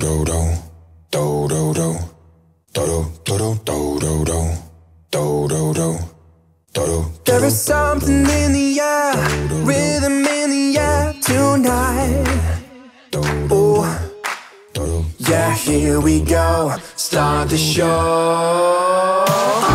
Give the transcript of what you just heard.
do do do do do do do do do do do do do do. There is something in the air, rhythm in the air tonight. Oh, yeah, here we go, start the show.